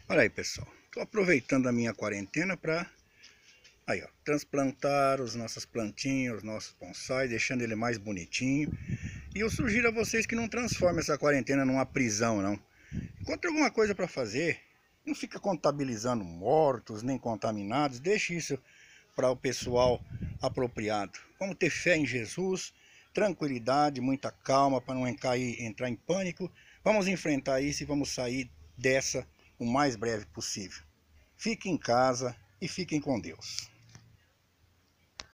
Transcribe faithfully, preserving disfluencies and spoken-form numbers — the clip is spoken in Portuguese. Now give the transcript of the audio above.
Olha aí, pessoal. Estou aproveitando a minha quarentena para aí, ó, transplantar as nossas plantinhas, os nossos bonsais, deixando ele mais bonitinho. E eu sugiro a vocês que não transformem essa quarentena numa prisão, não. Encontre alguma coisa para fazer. Não fica contabilizando mortos nem contaminados. Deixe isso para o pessoal apropriado. Vamos ter fé em Jesus, tranquilidade, muita calma para não cair, entrar em pânico. Vamos enfrentar isso e vamos sair dessa o mais breve possível. Fiquem em casa e fiquem com Deus.